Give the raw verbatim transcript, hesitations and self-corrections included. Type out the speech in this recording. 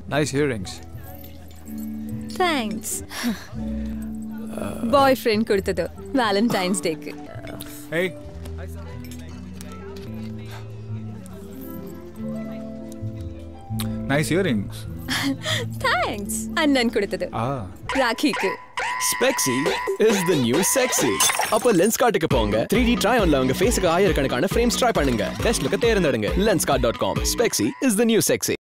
Nice earrings. Thanks. Boyfriend கொடுத்தது Valentine's Day க்கு. Hey. Nice earrings. Thanks. அண்ணன் கொடுத்தது. Ah. ராக்கிக்கு. Spexy is the new sexy. அப்ப Lenskartக்கு போங்க. three D try onல உங்க ஃபேஸ்க்கு ஆயிரக்கணக்கான frames try பண்ணுங்க. Best look தேர்ந்தெடுங்க. lenskart dot com. Spexy is the new sexy.